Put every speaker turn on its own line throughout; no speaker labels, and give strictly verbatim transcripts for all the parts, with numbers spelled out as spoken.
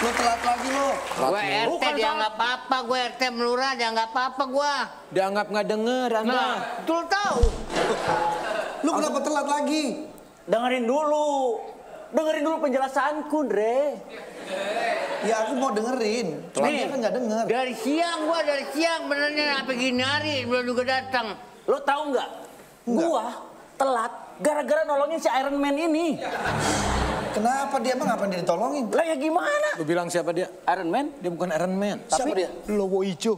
Lu telat lagi lo.
Gue R T dianggap apa? Gue R T melurah dianggap apa gue?
Dianggap nggak denger, Anda.
Nah, betul tahu.
Lu kenapa telat lagi?
Dengerin dulu. Dengerin dulu penjelasanku, Dre.
Ya aku mau dengerin. Cuma dia kan nggak denger.
Dari siang gua, dari siang benernya sampai gini hari belum juga datang.
Lo tahu nggak? Gua telat gara-gara nolongin si Iron Man ini.
Kenapa dia emang ngapain dia ditolongin?
Lah ya gimana?
Lu bilang siapa dia?
Iron Man?
Dia bukan Iron Man.
Tapi
Siapa dia?
Lowo hijau.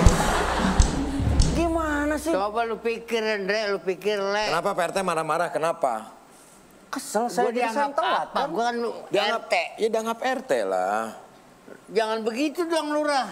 Gimana sih?
Coba lu pikir, Andre, lu pikir, Le.
Kenapa P R T marah-marah? Kenapa?
Kesel saya
Gua
jadi saya
dianggap
telat
apa?
kan?
Gua kan lu
Dianggap
R T.
Ya dianggap R T lah.
Jangan begitu dong, Lurah.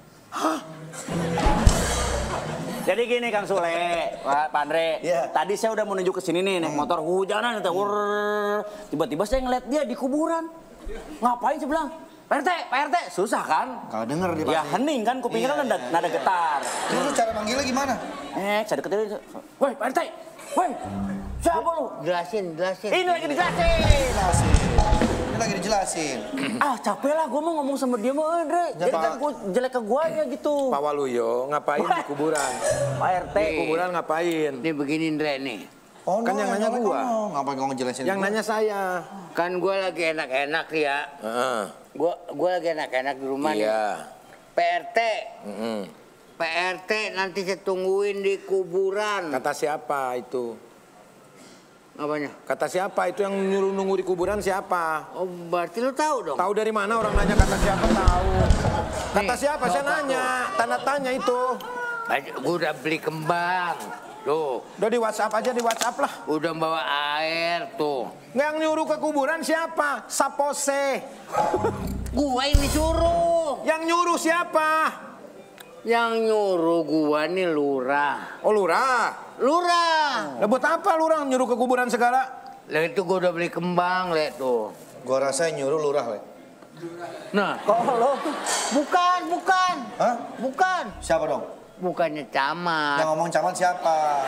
Jadi gini Kang Sule, Pak Andre,
Iya.
tadi saya udah menuju ke sini nih naik motor hujanan, itu wurr. Tiba-tiba saya ngeliat dia di kuburan. Ngapain sih bilang? Pak R T, Pak R T, susah kan?
Kalau denger dia
Ya
pasti.
hening kan, kupingnya kan nada, nada getar.
Terus lu cara manggilnya gimana?
Eh, saya deketin dia. Woi Pak R T, woi, siapa lu?
Jelasin, jelasin.
Ini lagi dijelasin.
Jelasin. Ini lagi dijelasin.
Ah capek lah, gue mau ngomong sama dia mah, Andre. Jadi
Pak-
kan gue jelek ke guanya gitu.
Pak Waluyo ngapain di kuburan?
Pak R T,
Nih.
Kuburan ngapain?
Nih begini, Andre, nih.
Oh,
Kan
no,
yang nanya
nyolek
gua.
ono. Ngapain gua ngejelasin?
Yang
gua?
nanya saya.
Kan gua lagi enak-enak nih ya.
Heeh.
Gua gua lagi enak-enak di rumah nih.
Iya.
P R T.
Mm-mm.
P R T nanti saya tungguin di kuburan.
Kata siapa itu?
Apanya?
Kata siapa itu yang nyuruh nunggu di kuburan siapa?
Oh, berarti lu tahu dong.
Tahu dari mana orang nanya kata siapa tahu? Kata
Nih,
siapa saya
bapak
nanya? Tanda tanya itu.
Gua udah beli kembang. Tuh,
Udah di WhatsApp aja di WhatsApp lah.
udah bawa air tuh.
Yang nyuruh ke kuburan siapa? Sapose.
Gua yang disuruh.
Yang nyuruh siapa?
Yang nyuruh gua nih lurah.
Oh lurah.
Lurah.
Lah buat apa lurah nyuruh ke kuburan segala?
Lah itu gua udah beli kembang, Le tuh.
Gua rasa yang nyuruh lurah, Le.
Nah,
kok lo?
bukan, bukan.
Hah?
Bukan.
Siapa dong?
Bukannya camat.
Yang ngomong camat siapa?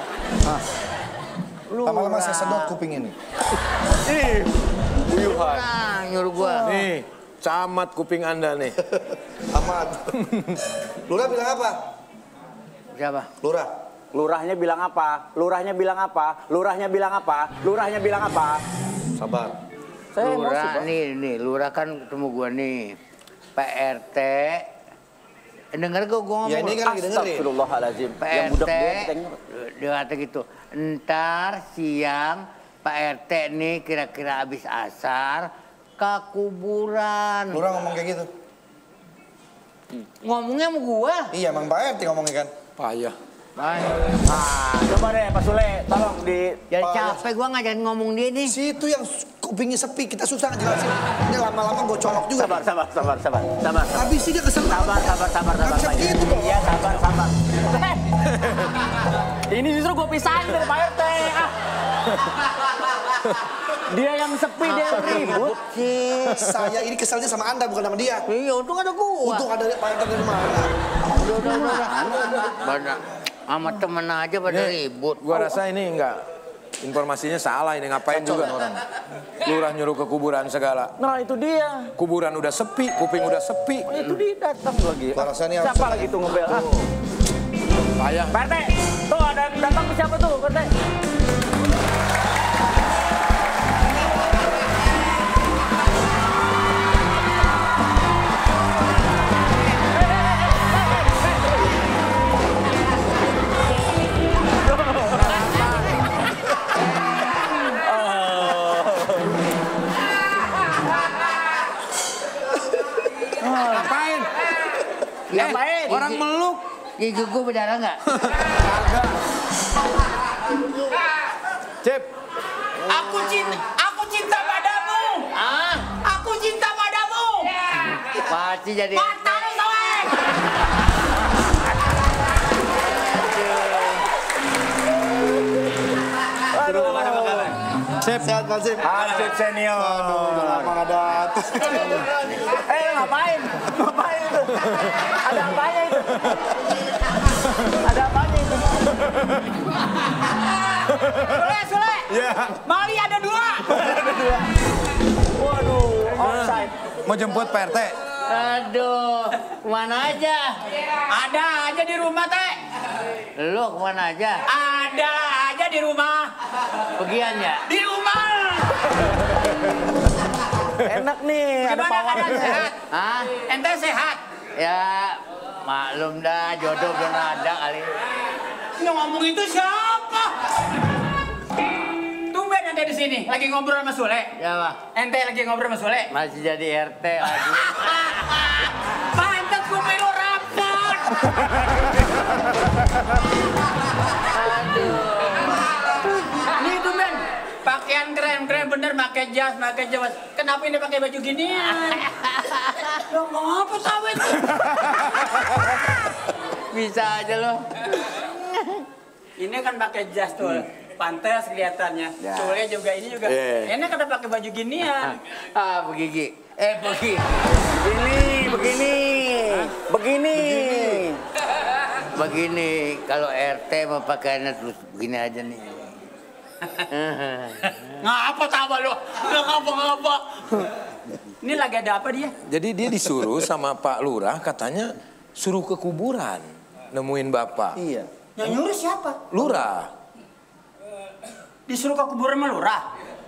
Lama-lama saya sedot kuping ini.
Ih, uyuhan.
Nah, nyuruh gua.
Nih, camat kuping Anda nih.
Amat. Lurah bilang apa?
Siapa?
Lurah.
Lurahnya bilang apa? Lurahnya bilang apa? Lurahnya bilang apa? Lurahnya bilang apa?
Sabar.
Saya emosi,
Lurah
Pak.
nih, nih, lurah kan ketemu gua nih. P R T. Eh, Dengar gua gua ngomong.
Ya ini kan lagi dengerin.
Astagfirullahaladzim.
P
Yang
R
budak
T,
dia kita ingat.
dia kata gitu, ntar siang Pak R T nih kira-kira habis asar ke kuburan.
Lurah ngomong kayak gitu.
Ngomongnya sama gua.
Iya, Mang Pak R T ngomongnya kan.
Payah.
Baik.
Ah, coba deh Pak Sule, tolong di...
Ya
Pak-
capek gua ngajarin ngomong dia nih.
Situ yang kupingnya sepi, kita susah ngejelasin. Ini lama-lama gue colok juga.
Sabar, sabar, sabar, sabar, sabar.
Habis sih dia kesel.
Sabar, sabar, sabar,
Nggak
sabar.
bisa
Pak.
begitu dong.
Iya, sabar, sabar. Eh, ini justru gue pisahin dari Pak R T. Ah. Dia yang sepi, dia yang ribut.
Sih.
Saya ini keselnya sama Anda, bukan sama dia.
Iya, untung ada gua.
Untung ada Pak R T dari mana.
Udah, udah, udah, udah. Banyak. Sama temen aja pada ribut.
Gua rasa ini enggak informasinya salah ini ngapain juga orang. Lurah nyuruh ke kuburan segala.
Nah, itu dia.
Kuburan udah sepi, kuping udah sepi.
Oh, itu dia datang lagi.
Gua rasa ini harus-
Siapa lagi tuh ngebel? Ah.
Payah.
Pak R T, tuh ada yang datang tuh siapa tuh, Pak R T?
Ngapain?
Ngapain?
Eh, orang meluk.
Gigi gua berdarah nggak?
Cip.
Aku cinta, aku cinta padamu.
Ah,
Aku cinta padamu.
pasti jadi.
Mata lu soek.
Aduh, mana Pak kabar?
Sip, sehat Pak Sip.
Asik senior.
Aduh, udah lama nggak datang.
Eh, ngapain? Ngapain itu? Ada apanya itu? Ada apanya itu?
Sule, Sule.
Ya.
Mali ada dua.
Waduh, offside.
Mau jemput P R T?
Aduh, kemana aja?
Ada aja di rumah, Teh.
Lu kemana aja?
Ada aja di rumah.
Pegian ya?
Di rumah.
Enak nih, ada
Gimana
pawang.
keadaan sehat?
Hah?
Ente sehat?
Ya, maklum dah jodoh belum ada kali.
Yang ngomong itu siapa? Tumben ente di sini, lagi ngobrol sama Sule.
Ya, Pak.
Ente lagi ngobrol sama Sule.
Masih jadi R T lagi.
Pantat kuping lu rapot.
Aduh.
Nih tumben, pakaian keren-keren bener, pakai jas, pakai jas. Kenapa ini pakai baju ginian? Lo ngapa sawit?
Bisa aja lo.
Ini kan pakai jas tuh, pantas kelihatannya.
Ya.
Sule juga ini juga.
Iya.
Ini kan pakai baju ginian.
Ah, begigi. Eh, begini.
Begini, begini, begini.
Begini, kalau R T mau pakaiannya terus begini aja nih.
Ngapa tawa lo? Nggak ngapa-ngapa. Ini lagi ada apa dia?
Jadi dia disuruh sama Pak Lurah katanya suruh ke kuburan nemuin bapak.
Iya.
Yang nyuruh siapa?
Lurah.
Disuruh ke kuburan sama lurah.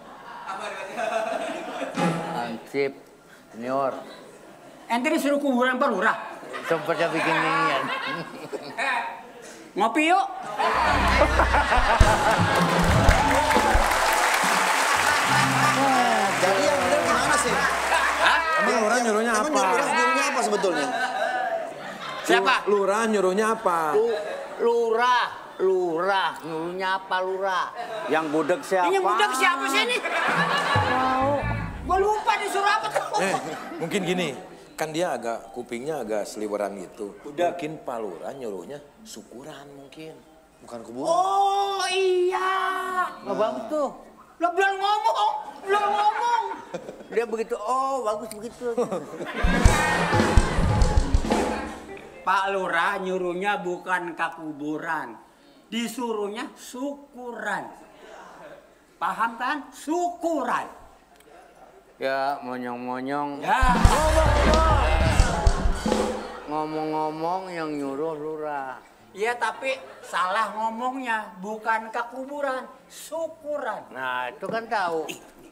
Ansip, senior.
Ente disuruh kuburan Pak Lurah.
Sempatnya bikin inian.
Ngopi yuk.
Jadi yang bener gimana sih?
Emang Lurah nyuruhnya
Emang
apa?
nyuruh nyuruhnya apa sebetulnya?
Siapa?
Lurah nyuruhnya apa?
Lu- Lurah, lurah, nyuruhnya apa lurah?
Yang budek siapa?
Ini yang budak siapa sih ini? Gua lupa disuruh apa tuh.
Eh, mungkin gini, kan dia agak kupingnya agak seliweran gitu. Mungkin Pak Lurah nyuruhnya syukuran mungkin.
Bukan kuburan.
Oh iya.
Nggak bagus tuh.
Lo belum ngomong, belum ngomong.
Dia begitu, oh bagus begitu.
Pak Lurah nyuruhnya bukan ke kuburan. Disuruhnya syukuran. Paham kan? Syukuran.
Ya, monyong-monyong.
Ya.
Ngomong-ngomong yang nyuruh lurah.
Iya tapi salah ngomongnya. Bukan ke kuburan. Syukuran.
Nah, itu kan tahu.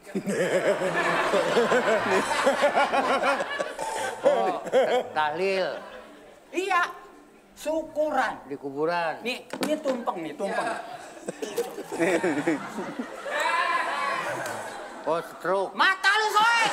Oh, tahlil
Iya. Syukuran.
di kuburan.
Nih, ini tumpeng nih, tumpeng.
Oh, stroke.
Mata lu soe.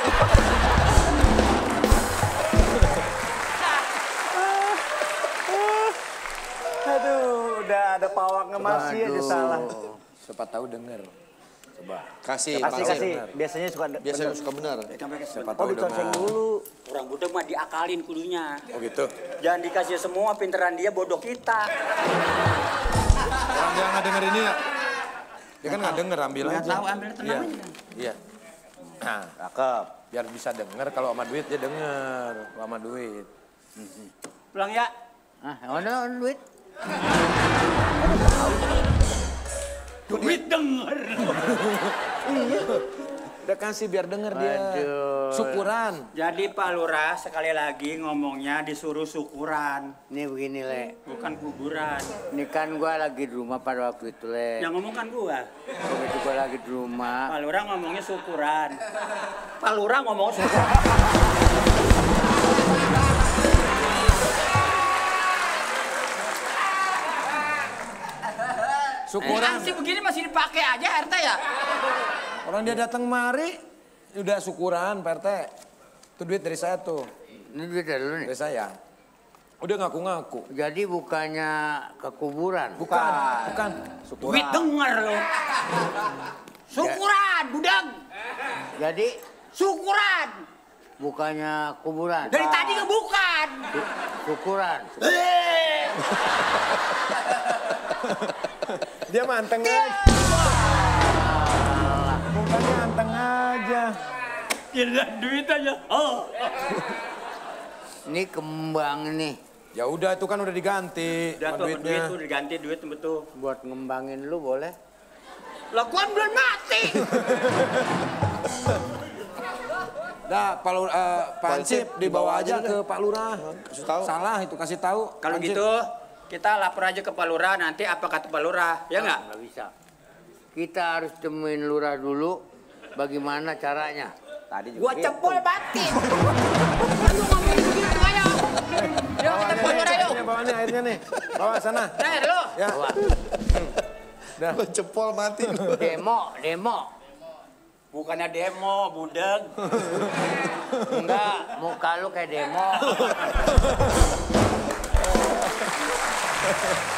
Aduh, udah ada pawangnya masih aja
Waduh.
salah.
Siapa tahu denger. Coba.
Kasih,
Kasih,
Pak.
kasih. Biasanya suka
Biasanya suka benar.
Siapa
Oh,
tahu
dicoceng
denger.
dulu.
Orang budak mah diakalin kudunya.
Oh gitu.
Jangan dikasih semua pinteran dia bodoh kita.
Orang dia nggak denger ini ya. Dia kan nggak denger, ambil
Nggak
aja.
tahu, ambil tenang
Iya.
aja.
Iya. Nah,
Cakep.
biar bisa denger kalau sama duit dia denger. Kalau sama duit.
Pulang ya.
Ah, mana duit?
Duit denger.
Udah kasih biar denger dia.
Aduh.
Syukuran.
Jadi Pak Lurah sekali lagi ngomongnya disuruh syukuran.
Ini begini, Le.
Bukan kuburan.
Ini kan gua lagi di rumah pada waktu itu, Le.
Yang ngomong kan gua.
Begitu gua lagi di rumah.
Pak Lurah ngomongnya syukuran. Pak Lurah ngomong syukuran.
Syukuran.
Sih begini masih dipakai aja R T ya?
Orang dia datang mari, udah syukuran Pak R T. Itu duit dari saya tuh,
Ini duit dari lu nih.
dari saya. Udah ngaku-ngaku.
Jadi bukannya ke kuburan?
Bukan, bukan.
Duit denger lo. Syukuran, budang.
Jadi
Syukuran.
bukannya kuburan?
Dari tadi ke bukan.
Sy- Syukuran.
Dia manteng aja. Mukanya anteng aja.
Kira duit aja. Oh.
Ini kembang nih.
Ya udah itu kan udah diganti
Udah
sama
tuh
duitnya.
duit tuh diganti duit betul.
Buat ngembangin lu boleh?
Lah gua belum mati.
Dah, Pak Lur- eh, Pak Hansip dibawa aja ke Pak Lurah.
Kasih tahu.
Salah itu, kasih tahu.
Kalau
Hansip.
gitu, kita lapor aja ke Pak Lurah, nanti apa kata Pak Lurah, ya nggak?
Nggak bisa. Kita harus temuin lurah dulu. Bagaimana caranya?
Tadi juga
Gua
gitu.
cepol batin. Aduh, ngomong begitu, ayo. Yuk, kita Pak Lurah, yuk.
Airnya, bawa nih, airnya nih. Bawa sana.
Nah, lo.
Ya.
Bawa.
Dah.
Gua cepol mati lu.
Demo, demo.
Bukannya demo, budeg.
Enggak, muka lu kayak demo.